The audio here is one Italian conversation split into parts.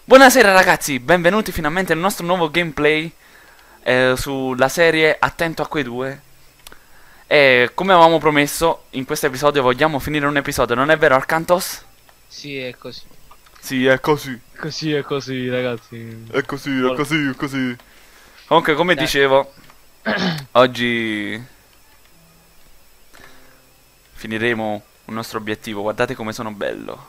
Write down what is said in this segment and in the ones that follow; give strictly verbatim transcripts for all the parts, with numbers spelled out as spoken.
Buonasera ragazzi, benvenuti finalmente nel nostro nuovo gameplay eh, sulla serie Attento a quei due. E come avevamo promesso, in questo episodio vogliamo finire un episodio, non è vero Arcantos? Sì, è così. Sì, è così, Così è così, ragazzi. è così, è così, è così. Comunque, come Dai. dicevo, oggi finiremo un nostro obiettivo. Guardate come sono bello.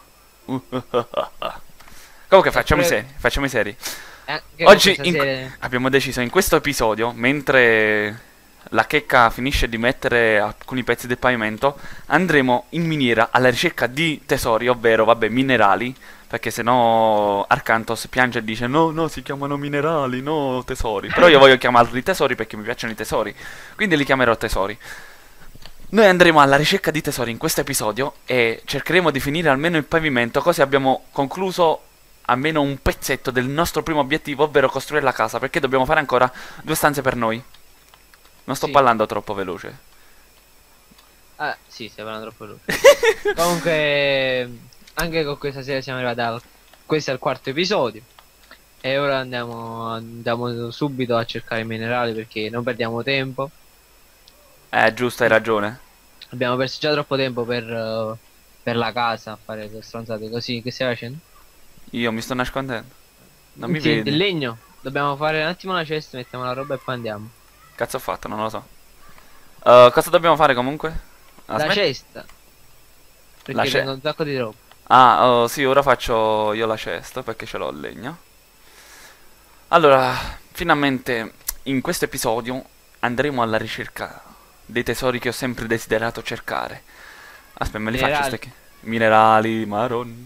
Comunque facciamo i pre- seri, facciamo i seri. Eh, che Oggi questa in- serie- abbiamo deciso in questo episodio, mentre la checca finisce di mettere alcuni pezzi del pavimento, andremo in miniera alla ricerca di tesori, ovvero, vabbè, minerali, perché sennò Arcantos piange e dice no, no, si chiamano minerali, no, tesori. Però io voglio chiamarli tesori perché mi piacciono i tesori, quindi li chiamerò tesori. Noi andremo alla ricerca di tesori in questo episodio e cercheremo di finire almeno il pavimento, così abbiamo concluso almeno un pezzetto del nostro primo obiettivo, ovvero costruire la casa, perché dobbiamo fare ancora due stanze per noi. Non sto Sì. parlando troppo veloce. Ah, sì, stai parlando troppo veloce. Comunque, anche con questa serie siamo arrivati al... Questo è il quarto episodio. E ora andiamo, andiamo subito a cercare i minerali perché non perdiamo tempo. Eh, giusto, hai ragione. Abbiamo perso già troppo tempo per, eh, per la casa a fare le stronzate così. Che stai facendo? Io mi sto nascondendo. Non mi Sì, vedi. del legno. Dobbiamo fare un attimo la cesta, mettiamo la roba e poi andiamo. Cazzo ho fatto, non lo so. Uh, cosa dobbiamo fare comunque? La Aspetta. cesta. Perché La ce- tengo un sacco di roba. Ah, oh, sì, ora faccio io la cesta perché ce l'ho il legno. Allora, finalmente in questo episodio andremo alla ricerca dei tesori che ho sempre desiderato cercare. Aspetta, me li faccio Minerali. ste Minerali, maroni.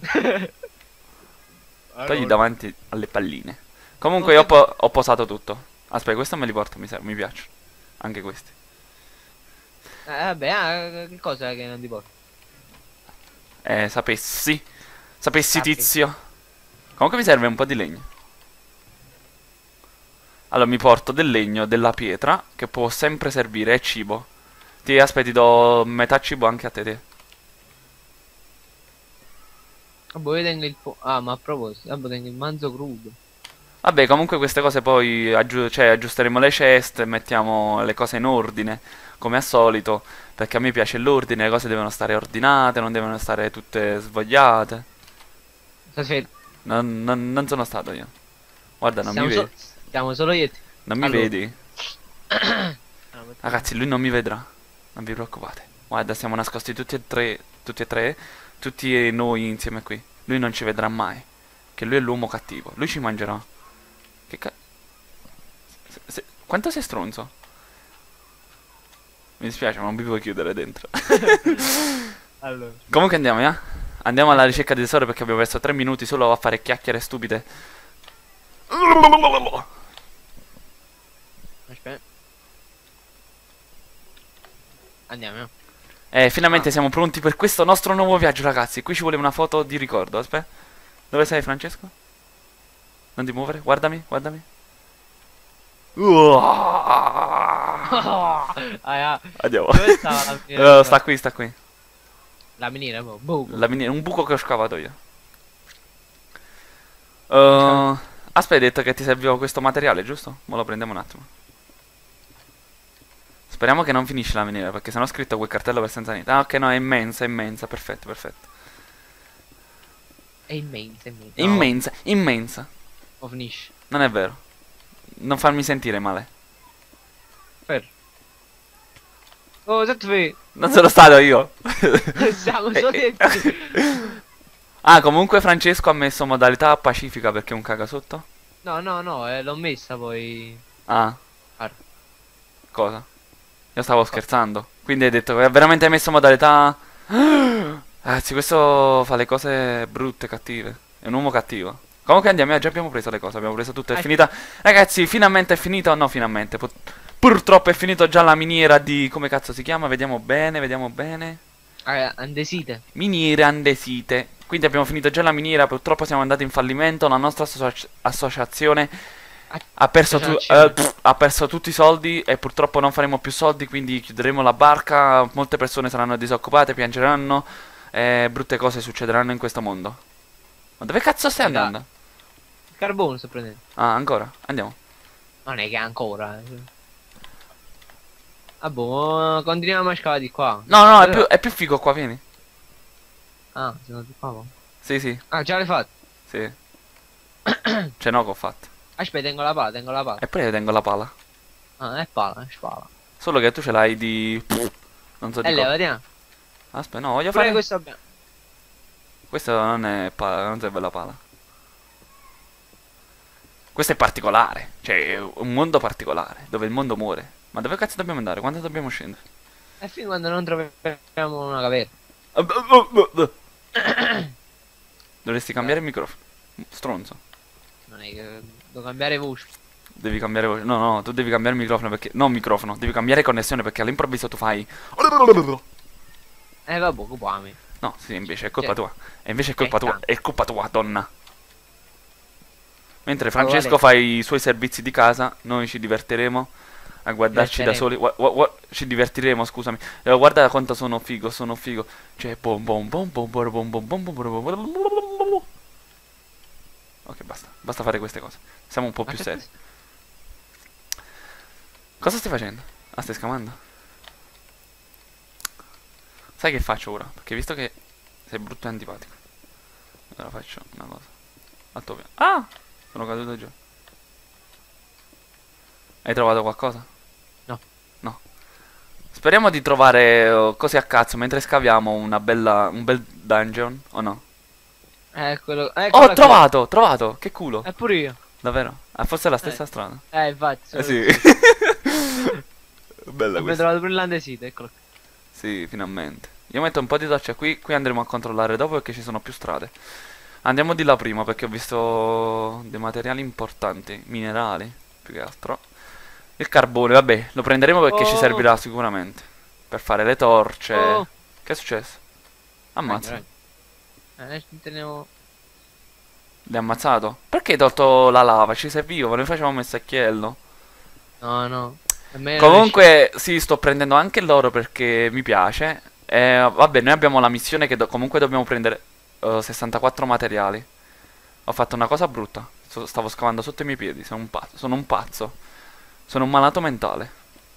Togli davanti alle palline. Comunque io ho, po- ho posato tutto. Aspetta, questo me li porto, mi, serve, mi piacciono. Anche questi. Eh, vabbè, ah, che cosa che non ti porto? Eh, sapessi. Sapessi, Sappi. tizio. Comunque mi serve un po' di legno. Allora mi porto del legno, della pietra, che può sempre servire, e cibo. Ti aspetti, do metà cibo anche a te. te. Vabbè, io tengo il po- Ah, ma a proposito, vabbè, tengo il manzo crudo. Vabbè, comunque queste cose poi aggiu- cioè, aggiusteremo le ceste, mettiamo le cose in ordine, come al solito, perché a me piace l'ordine, le cose devono stare ordinate, non devono stare tutte svogliate. Aspetta, Non, non- non sono stato io. Guarda, non mi stiamo, vedi. so- stiamo solo io e te. Non mi Allora. vedi. Ah, mettiamo- Ragazzi, lui non mi vedrà. Non vi preoccupate. Guarda, siamo nascosti tutti e tre, tutti e tre, tutti e noi insieme qui. Lui non ci vedrà mai. Che lui è l'uomo cattivo. Lui ci mangerà. Che ca... se- se- Quanto sei stronzo? Mi dispiace, ma non vi puoi chiudere dentro. Allora. Comunque andiamo, eh? Andiamo alla ricerca di tesoro perché abbiamo perso tre minuti solo a fare chiacchiere stupide. Aspetta. Andiamo, eh. Eh, finalmente Ah. siamo pronti per questo nostro nuovo viaggio, ragazzi. Qui ci vuole una foto di ricordo. Aspetta. Dove sei, Francesco? Non ti muovere? Guardami, guardami. Ah, ah. Andiamo. Dove stava la miniera? Eh, sta qui, sta qui. La miniera, boh, boh. La miniera, un buco che ho scavato io. Uh, aspetta, hai detto che ti serviva questo materiale, giusto? Ma lo prendiamo un attimo. Speriamo che non finisce la miniera, perché sennò ho scritto quel cartello per senza niente. Ah, ok, no, è immensa, è immensa, perfetto, perfetto. È immensa, immensa. No, Immensa, immensa. o finisce. Non è vero. Non farmi sentire male. Ferro. Oh, esatto, fe. Non sono stato io. Siamo Eh, solo eh. io e te. Ah, comunque Francesco ha messo modalità pacifica perché è un cagasotto. No, no, no, eh, l'ho messa poi. Ah, Guarda. cosa? Io stavo scherzando. Quindi hai detto che hai veramente messo modalità... Ragazzi, questo fa le cose brutte, cattive. È un uomo cattivo. Comunque andiamo, eh, già abbiamo preso le cose, abbiamo preso tutto, è Ah, finita. Ragazzi, finalmente è finito. No, finalmente. Pur- Purtroppo è finito già la miniera di... Come cazzo si chiama? Vediamo bene, vediamo bene. Ah, andesite. Miniere andesite. Quindi abbiamo finito già la miniera, purtroppo siamo andati in fallimento. La nostra associ- associazione ha perso, tu- Associazione. eh, pff, ha perso tutti i soldi e purtroppo non faremo più soldi, quindi chiuderemo la barca. Molte persone saranno disoccupate, piangeranno e brutte cose succederanno in questo mondo. Ma dove cazzo stai Raga. andando? carbone sto prendendo. Ah, ancora? Andiamo. Non è che ancora. eh. Ah boh, continuiamo a scavare di qua. No, no, è più, è più figo qua, vieni. Ah, sono di qua. mo. Sì, sì, Ah, già l'hai fatto. sì. Cioè no che ho fatto. Aspetta, tengo la pala, tengo la pala. E poi io tengo la pala. Ah, è pala, è spala. Solo che tu ce l'hai di... Non so di E cosa. levati. Aspetta, no, voglio Pure fare... questo abbiamo. Questa non è pala, non serve la pala. Questo è particolare. Cioè, è un mondo particolare. Dove il mondo muore. Ma dove cazzo dobbiamo andare? Quando dobbiamo scendere? E fin quando non troviamo una caverna. Dovresti cambiare il microfono. Stronzo. Non è che devo cambiare voce. Devi cambiare voce. No, no, tu devi cambiare il microfono perché... No, microfono. Devi cambiare connessione perché all'improvviso tu fai... Eh vabbè, occupami. No, sì, invece è colpa Cioè, tua. E invece è colpa eh, tua. tanto. È colpa tua, donna. Mentre Allora, Francesco lei- fa i suoi servizi di casa, noi ci divertiremo a guardarci da soli. Divertiremo. Gua- gua- gua- ci divertiremo, scusami. Eh, guarda quanto sono figo, sono figo. Cioè, bom bom bom bom bom bom bom bom bom bom bom bom. Ok, basta. Basta fare queste cose. Siamo un po' Ma più che seri. cos- Cosa stai facendo? Ah, stai scamando? Sai che faccio ora? Perché visto che sei brutto e antipatico. Ora faccio una cosa. Al tuo piano. Ah! Sono caduto giù. Hai trovato qualcosa? No. No. Speriamo di trovare oh, cose a cazzo mentre scaviamo una bella, un bel dungeon, o no? Eccolo, Oh, eccolo ho trovato, trovato, che culo. E pure io. Davvero? Ah, forse è la stessa Eh. strada. Eh, infatti. Eh sono- sì. Bella Abbiamo questa. trovato pure l'andesito, eccolo. Sì, finalmente. Io metto un po' di doccia qui, qui andremo a controllare dopo perché ci sono più strade. Andiamo di là prima perché ho visto dei materiali importanti, minerali, più che altro. Il carbone, vabbè, lo prenderemo perché ci Oh. servirà sicuramente. Per fare le torce. Oh. Che è successo? Ammazza. Ragno, ragno. Eh, ci teniamo... L'hai ammazzato? Perché hai tolto la lava? Ci serviva, noi facevamo il secchiello. No, no. A me non Comunque, sì, sto prendendo anche l'oro perché mi piace. E vabbè, noi abbiamo la missione che do- comunque dobbiamo prendere eh, sessantaquattro materiali. Ho fatto una cosa brutta. So- stavo scavando sotto i miei piedi. Sono un pazzo. Sono un pazzo. Sono un malato mentale.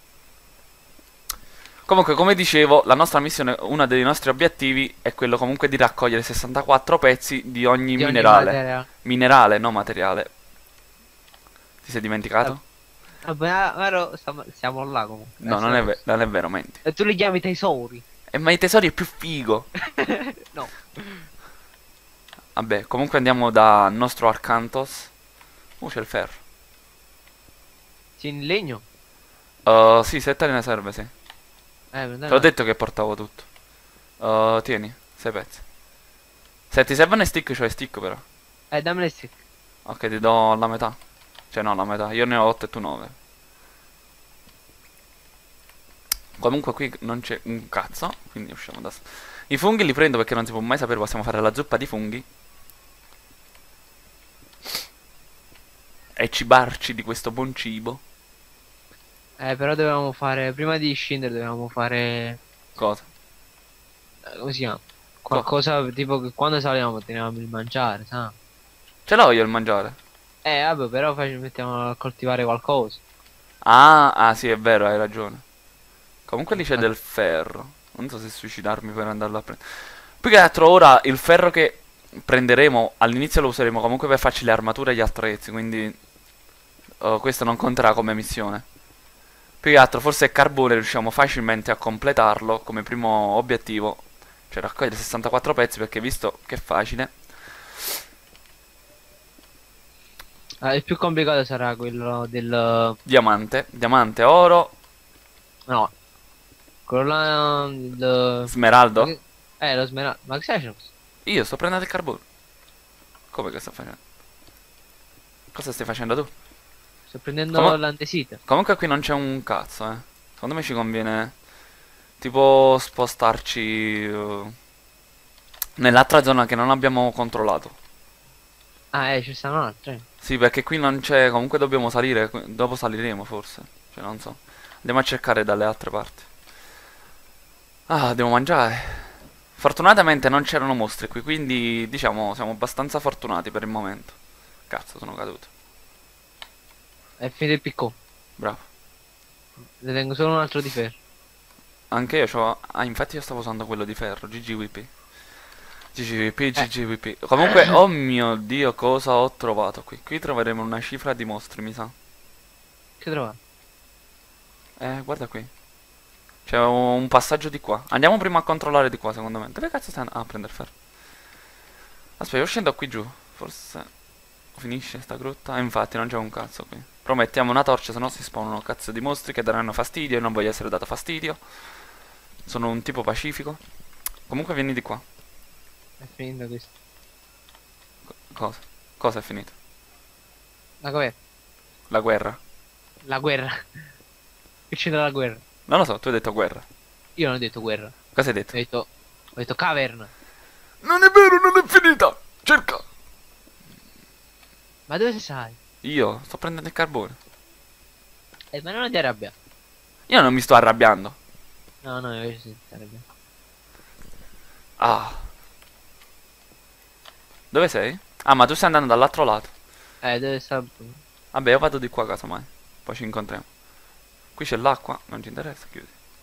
Comunque, come dicevo, la nostra missione, uno dei nostri obiettivi è quello comunque di raccogliere sessantaquattro pezzi di ogni di ogni minerale. materiale. Minerale, no materiale. Ti sei dimenticato? Vabbè, ah, vero, stiamo, siamo là comunque. No, Eh, non è, siamo- ve- non è vero, menti. E tu li chiami tesori? E ma i tesori è più figo. No. Vabbè, comunque andiamo dal nostro Arcantos. Uh, c'è il ferro. Sì, in legno? Uh, sì, sette ne serve, sì. Eh, per Te l'ho detto che portavo tutto. Uh, tieni, sei pezzi. Se ti servono i stick, c'ho i stick però. Eh, dammi le stick. Ok, ti do la metà. Cioè no, la metà. Io ne ho otto e tu nove. Comunque qui non c'è un cazzo, quindi usciamo da... s- I funghi li prendo perché non si può mai sapere, possiamo fare la zuppa di funghi. E cibarci di questo buon cibo. Eh, però dovevamo fare, prima di scendere dovevamo fare, Cosa? eh, come si chiama? Qualcosa tipo che quando saliamo tenevamo il mangiare, sa? Ce l'ho io il mangiare. Eh, vabbè, però facci, mettiamo a coltivare qualcosa. Ah, ah sì, è vero, hai ragione. Comunque lì c'è del ferro. Non so se suicidarmi per andarlo a prendere. Più che altro ora il ferro che prenderemo all'inizio lo useremo comunque per farci le armature e gli attrezzi, quindi uh, questo non conterà come missione. Più che altro forse il carbone riusciamo facilmente a completarlo come primo obiettivo. Cioè raccogliere sessantaquattro pezzi perché visto che è facile. Eh, il più complicato sarà quello del... Diamante, diamante, oro, No. Quello là del... smeraldo. Eh, lo smeraldo. Ma che stai facendo? Io sto prendendo il carbone. Come che sto facendo? Cosa stai facendo tu? Sto prendendo Come- l'andesita. Comunque qui non c'è un cazzo, eh. Secondo me ci conviene tipo spostarci eh, nell'altra zona che non abbiamo controllato. Ah, eh, ci sta un'altra. eh. Sì, perché qui non c'è, comunque dobbiamo salire, qui- dopo saliremo forse. Cioè, non so. Andiamo a cercare dalle altre parti. Ah, devo mangiare. Fortunatamente non c'erano mostri qui, quindi diciamo siamo abbastanza fortunati per il momento. Cazzo, sono caduto. È finito il piccone. Bravo. Ne tengo solo un altro di ferro. Anche io c'ho... Ah, infatti io stavo usando quello di ferro, G G W P. G G W P, Eh. G G W P. Comunque, oh mio Dio, cosa ho trovato qui? Qui troveremo una cifra di mostri, mi sa. Che trovate? Eh, guarda qui. C'è un passaggio di qua. Andiamo prima a controllare di qua, secondo me. Dove cazzo stai andando? Ah, a prendere ferro. Aspetta, io scendo qui giù. Forse finisce sta grotta. E infatti non c'è un cazzo qui. Però mettiamo una torcia, sennò si spawnano cazzo di mostri che daranno fastidio. E non voglio essere dato fastidio. Sono un tipo pacifico. Comunque vieni di qua. È finito questo. Co- cosa? Cosa è finito? La guerra. La guerra. La guerra. Che c'entra la guerra? Non lo so, tu hai detto guerra. Io non ho detto guerra. Cosa hai Ho detto? detto, ho detto caverna. Non è vero, non è finita. Cerca. Ma dove sei? Io sto prendendo il carbone. Eh, ma non ti arrabbiare. Io non mi sto arrabbiando. No, no, invece sì, ti arrabbiare. Ah. Dove sei? Ah, ma tu stai andando dall'altro lato. Eh, dove sta? Vabbè, io vado di qua casomai. Poi ci incontriamo. Qui c'è l'acqua, non ci interessa, chiudi.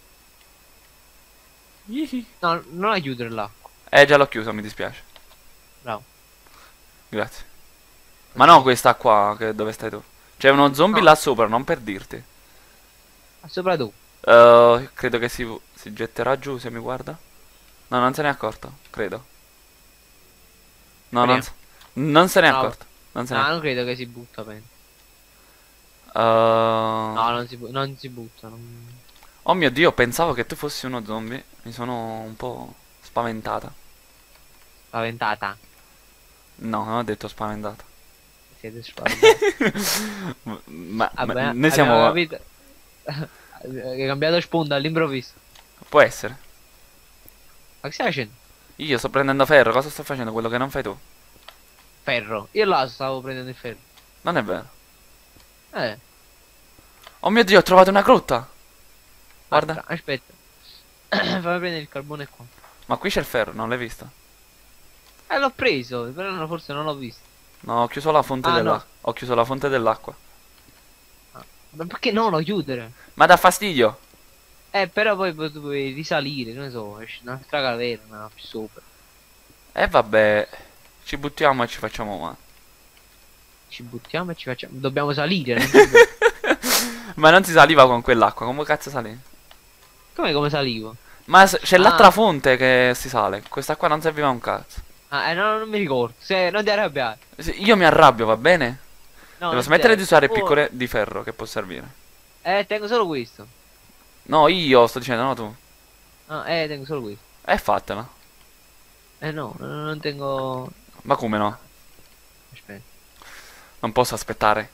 Ihi. No, non la chiudere l'acqua. Eh, già l'ho chiuso, mi dispiace. Bravo. Grazie. Ma no, questa qua, che dove stai tu? C'è uno zombie No. là sopra, non per dirti. Ma sopra tu. Uh, credo che si, si getterà giù se mi guarda. No, non se n'è accorto, credo. No, non, Speriamo. se- non se n'è No. accorto. Non se n'è No, accorto. non credo che si butta, penso. Uh, No, non si, bu- non si butta. non- Oh mio Dio, pensavo che tu fossi uno zombie. Mi sono un po' spaventata. Spaventata. No, non ho detto spaventata. Siete spaventati. Ma, ma Vabbè, noi siamo... abbiamo capito. Hai cambiato spunto all'improvviso. Può essere. Ma che stai facendo? Io sto prendendo ferro, cosa sto facendo? Quello che non fai tu. Ferro. Io là stavo prendendo il ferro. Non è vero. Eh. Oh mio Dio, ho trovato una grotta. Guarda. Aspetta. Fammi prendere il carbone qua. Ma qui c'è il ferro, non l'hai visto? Eh, l'ho preso, però no, forse non l'ho visto. No, ho chiuso la fonte Ah, dell'acqua. no. Ho chiuso la fonte dell'acqua. Ma perché no, lo chiudere? Ma dà fastidio. Eh, però poi pu- tu puoi risalire, che ne so, esce un'altra caverna più sopra. E vabbè, ci buttiamo e ci facciamo male. Ci buttiamo e ci facciamo. Dobbiamo salire, non ci- Ma non si saliva con quell'acqua, come cazzo sali? Come come salivo? Ma s- c'è Ah. l'altra fonte che si sale. Questa qua non serviva un cazzo. Ah, eh, no, non mi ricordo. Se, non ti arrabbiare. Sì, io mi arrabbio, va bene? No, Devo non smettere ti di usare arrabbiare. piccole di ferro che può servire. Oh, eh, tengo solo questo. No, io sto dicendo, no tu. Ah, eh, tengo solo questo. E fatela. Eh no, non non tengo. Ma come no? Aspetta. Non posso aspettare.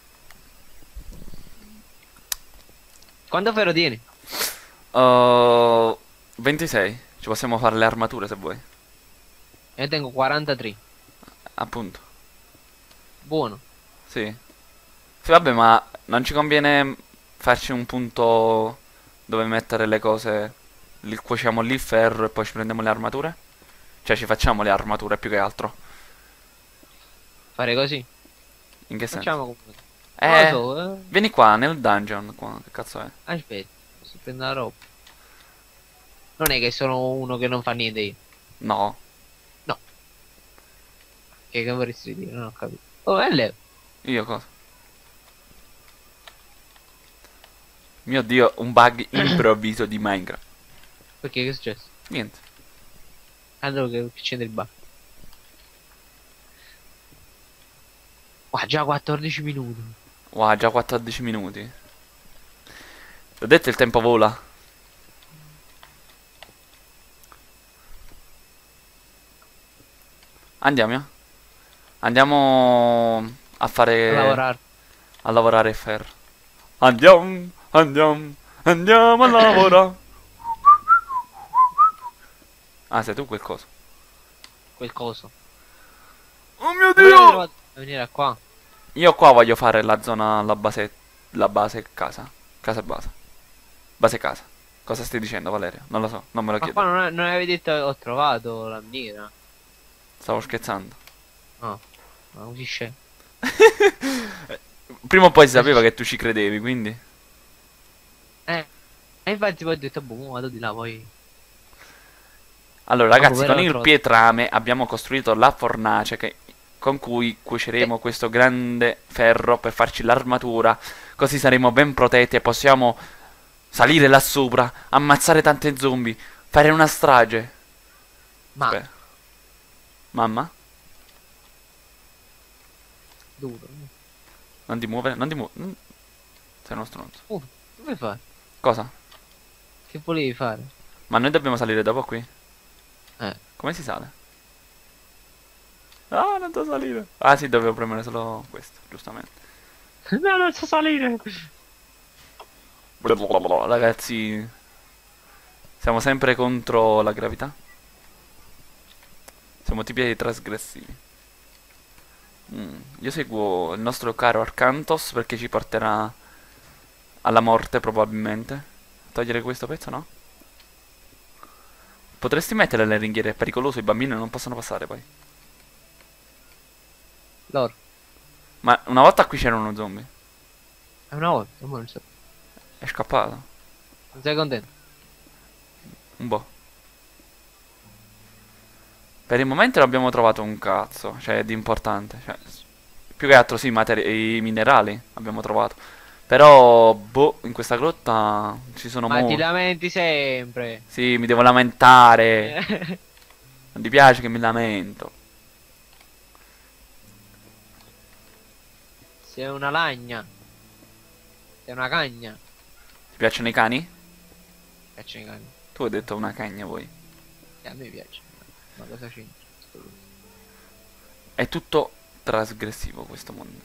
Quanto ferro tieni? Uh, ventisei. Ci possiamo fare le armature se vuoi. Io tengo quarantatré. Appunto. Buono. Sì. Sì, vabbè, ma non ci conviene farci un punto dove mettere le cose. Li cuociamo lì il ferro e poi ci prendiamo le armature? Cioè ci facciamo le armature più che altro. Fare così. In che senso? Facciamo comunque. Eh, Non lo so, eh. vieni qua nel dungeon qua. Che cazzo è? Aspetta, posso prendere la roba. Non è che sono uno che non fa niente io. No. Che, che vorresti dire? Non ho capito. Oh, è Leo. Io cosa? Mio Dio, un bug improvviso di Minecraft. Perché che è successo? Niente. Allora che che c'è nel bar. Qua già quattordici minuti. Wow, già quattordici minuti. Ti ho detto il tempo vola. Andiamo, eh? Andiamo a fare... A lavorare. a lavorare il ferro. Andiamo, andiamo, andiamo a lavorare. Ah, sei tu quel coso. Quel coso. Oh mio Dove l'hai Dio! trovato? Venire qua. Io qua voglio fare la zona, la base, la base casa. Casa e base. Base casa. Cosa stai dicendo, Valerio? Non lo so, non me lo Ma chiedo. qua non, è- non avevi detto ho trovato la miniera. Stavo scherzando. No. Ma così c'è. Prima o poi si sapeva che tu ci credevi, quindi. Eh, e infatti poi ho detto, boh, mo vado di là, poi... Allora, Ah, ragazzi, con povero il Trot. pietrame abbiamo costruito la fornace che- con cui cuoceremo Che- questo grande ferro per farci l'armatura. Così saremo ben protetti e possiamo salire là sopra, ammazzare tante zombie, fare una strage. Ma, Aspetta, mamma, duro. non ti muovere, non ti muovere. Sei uno stronzo. Uh, come fai? Cosa? Che volevi fare? Ma noi dobbiamo salire dopo qui? Eh. Come si sale? Ah, non so salire. Ah, sì, dovevo premere solo questo, giustamente. No, non so salire. Ragazzi, siamo sempre contro la gravità. Siamo tipi dei trasgressivi. Mm, io seguo il nostro caro Arcantos perché ci porterà alla morte probabilmente. Togliere questo pezzo, no? Potresti mettere le ringhiere, è pericoloso, i bambini non possono passare poi. Loro. Ma una volta qui c'era uno zombie. È una volta, ma non so. È scappato. Non sei contento? Un po'. Per il momento non abbiamo trovato un cazzo, cioè di importante. Cioè, più che altro sì, materi- i minerali abbiamo trovato. Però, boh, in questa grotta ci sono Ma ti molti. lamenti sempre. Sì, mi devo lamentare. Non ti piace che mi lamento. Sei una lagna. Sei una cagna. Ti piacciono i cani? Piacciono i cani. Tu hai detto una cagna voi. E a me piace. Ma cosa c'entra? È tutto trasgressivo questo mondo.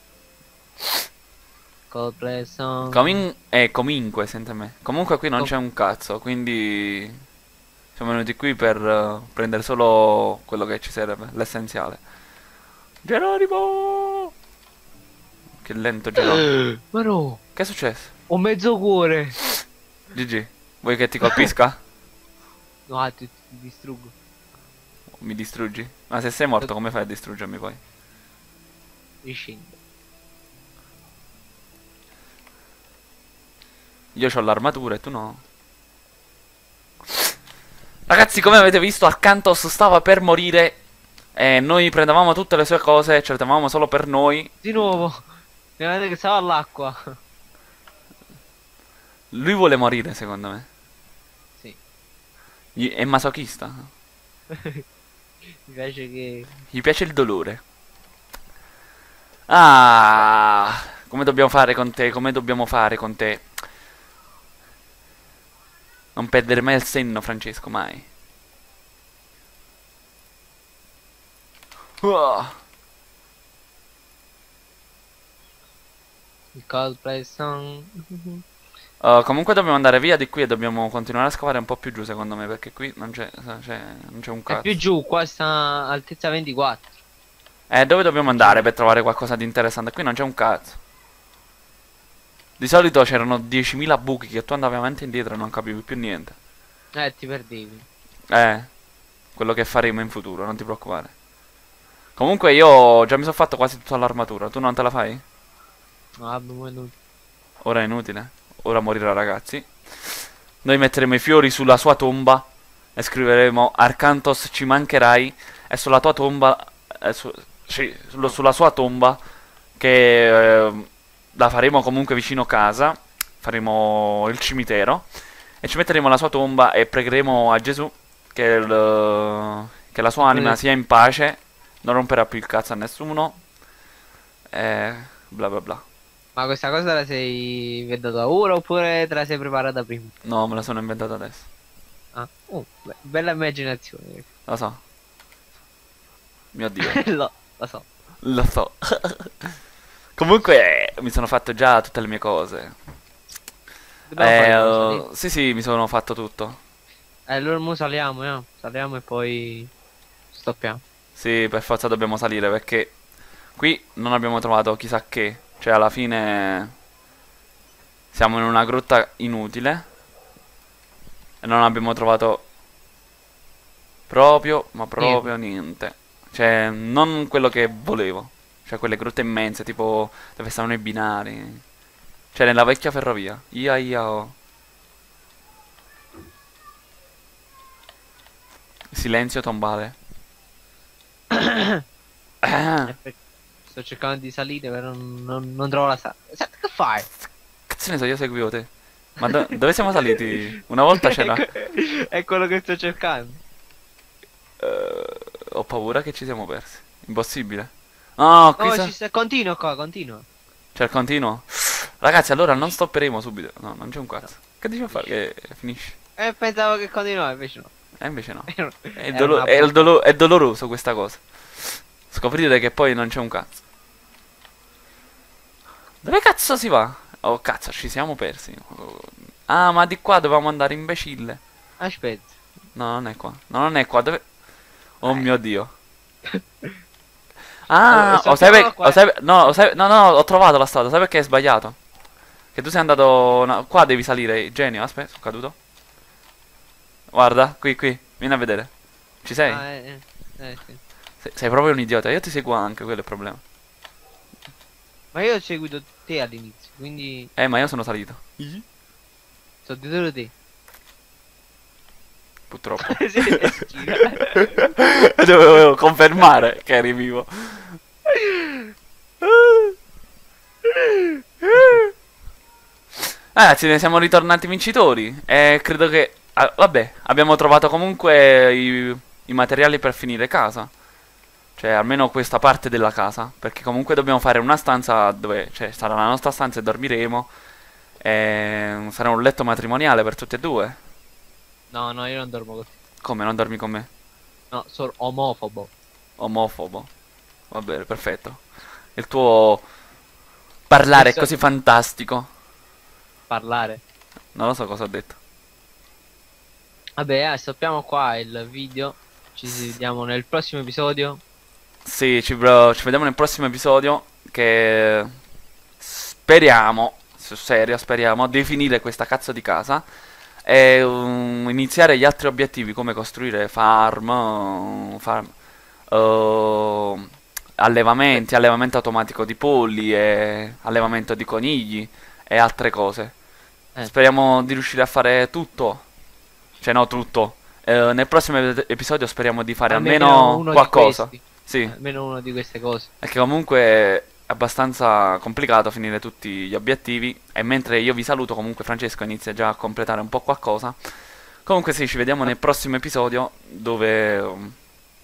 Coldplay song. Comin- eh, comunque, senta me. Comunque qui non Com- c'è un cazzo, quindi siamo venuti qui per eh, prendere solo quello che ci serve, l'essenziale. Geronimo! Che lento Geronimo. Ma no, Che è successo? ho mezzo cuore. G G, vuoi che ti colpisca? No, ah, ti, ti distruggo. Mi distruggi? Ma se sei morto come fai a distruggermi poi? Riscendo. Io ho l'armatura e tu no. Ragazzi, come avete visto, Arcantos stava per morire. E noi prendevamo tutte le sue cose e ce le tenevamo solo per noi. Di nuovo. Mi vedete che stava all'acqua. Lui vuole morire, secondo me. Sì. Gli- È masochista. Mi piace che... Gli piace il dolore. Ah, come dobbiamo fare con te? Come dobbiamo fare con te? Non perdere mai il senno, Francesco, mai. Ah. Il Coldplay song. Uh, comunque dobbiamo andare via di qui e dobbiamo continuare a scavare un po' più giù, secondo me, perché qui non c'è cioè, non c'è un È cazzo. più giù, qua sta altezza ventiquattro. Eh, dove dobbiamo andare per trovare qualcosa di interessante? Qui non c'è un cazzo. Di solito c'erano diecimila buchi che tu andavi avanti e indietro e non capivi più niente. Eh, ti perdevi. Eh, quello che faremo in futuro, non ti preoccupare. Comunque io già mi sono fatto quasi tutta l'armatura, tu non te la fai? No, vabbè, mo non- Ora è inutile. Ora morirà, ragazzi. Noi metteremo i fiori sulla sua tomba e scriveremo Arcantos ci mancherai e sulla tua tomba eh, su- sì, sullo- sulla sua tomba che eh, la faremo comunque vicino casa, faremo il cimitero e ci metteremo la sua tomba e pregheremo a Gesù che, il- che la sua anima sia in pace, non romperà più il cazzo a nessuno e bla bla bla. Ma questa cosa la sei inventata ora oppure te la sei preparata prima? No, me la sono inventata adesso. Ah, oh, be- bella immaginazione. Lo so. Mio Dio. Lo, lo so. Lo so. Comunque mi sono fatto già tutte le mie cose. Dobbiamo Eh, fare cosa, uh, sì, sì, mi sono fatto tutto. Eh, allora mo saliamo, eh. Saliamo e poi stoppiamo. Sì, per forza dobbiamo salire perché qui non abbiamo trovato chissà che. Cioè, alla fine siamo in una grotta inutile e non abbiamo trovato proprio, ma proprio niente. Cioè, non quello che volevo. Cioè quelle grotte immense, tipo dove stavano i binari. Cioè nella vecchia ferrovia. Ia ia oh. Silenzio tombale. Ah, Eh, perché sto cercando di salire, però non, non, non trovo la sala. Senti, che fai? cazzo ne so, io seguivo te. Ma do- dove siamo saliti? Una volta c'era... È quello che sto cercando. Eh, ho paura che ci siamo persi. Impossibile. No, qui Oh, sa- ci sta... Continua qua, continua. c'è il continuo. Ragazzi, allora non stopperemo subito. No, non c'è un cazzo. Che dici a fare? Che finisce. Eh, pensavo che continuava, invece no. E invece no. Era È, il era dolo- una è, il botta. dolo- è doloroso questa cosa. Scoprire che poi non c'è un cazzo. Dove cazzo si va? Oh cazzo, ci siamo persi. Oh. Ah, ma di qua dovevamo andare, imbecille. Aspetta. No, non è qua. No, non è qua. Dove... Oh Eh. mio Dio. Allora, Ah, sto lo sai chiamando per- qua. lo sai per- no, lo sai- no, no, ho trovato la strada. Sai perché hai sbagliato? Che tu sei andato... no, qua devi salire. Genio, aspetta, sono caduto. Guarda, qui, qui. Vieni a vedere. Ci sei? Ah, eh, eh, eh, sì. Se- Sei proprio un idiota. Io ti seguo anche, quello è il problema. Ma io ho seguito te all'inizio, quindi Eh, ma io sono salito. sono dietro te. Purtroppo. Sì, eh, si gira. Dovevo confermare che eri vivo. Ragazzi, ne siamo ritornati vincitori. E credo che... ah, vabbè, abbiamo trovato comunque i, i materiali per finire casa. Cioè, almeno questa parte della casa. Perché comunque dobbiamo fare una stanza dove... Cioè, sarà la nostra stanza e dormiremo. E sarà un letto matrimoniale per tutte e due. No, no, io non dormo così. Come, non dormi con me? No, sono omofobo. Omofobo. Va bene, perfetto. Il tuo parlare è Questo- così fantastico. Parlare. Non lo so cosa ho detto. Vabbè, eh, stoppiamo qua il video. Ci vediamo nel prossimo episodio. Sì, ci, bro- ci vediamo nel prossimo episodio. Che speriamo, sul serio, speriamo di finire questa cazzo di casa. E um, iniziare gli altri obiettivi come costruire farm, uh, farm uh, allevamenti, allevamento automatico di polli e allevamento di conigli e altre cose. Eh. Speriamo di riuscire a fare tutto. Cioè no, tutto. Eh, nel prossimo ep- episodio speriamo di fare almeno, uno di qualcosa. questi. Sì, Almeno una di queste cose. perché comunque è abbastanza complicato finire tutti gli obiettivi. E mentre io vi saluto, comunque Francesco inizia già a completare un po' qualcosa. Comunque sì, ci vediamo nel prossimo episodio dove um,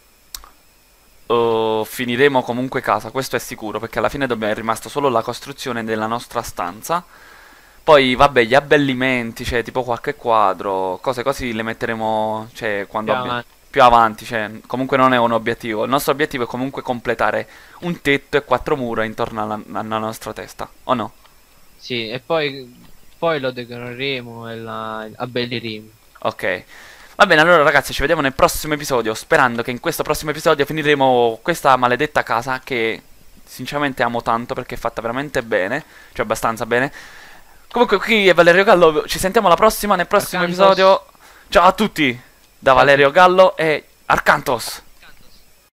uh, finiremo comunque casa, questo è sicuro, perché alla fine dobbiamo, è rimasto solo la costruzione della nostra stanza. Poi vabbè, gli abbellimenti, cioè tipo qualche quadro, cose così le metteremo, cioè quando Più abbiamo avanti. più avanti, cioè comunque non è un obiettivo. Il nostro obiettivo è comunque completare un tetto e quattro mura intorno alla, alla nostra testa, o no? Sì, e poi, poi lo decoreremo e la abbelliremo. Ok. Va bene, allora ragazzi, ci vediamo nel prossimo episodio, sperando che in questo prossimo episodio finiremo questa maledetta casa che sinceramente amo tanto perché è fatta veramente bene, cioè abbastanza bene. Comunque qui è Valerio Gallo, ci sentiamo alla prossima, nel prossimo Arcantos. episodio. Ciao a tutti, da Valerio Gallo e Arcantos.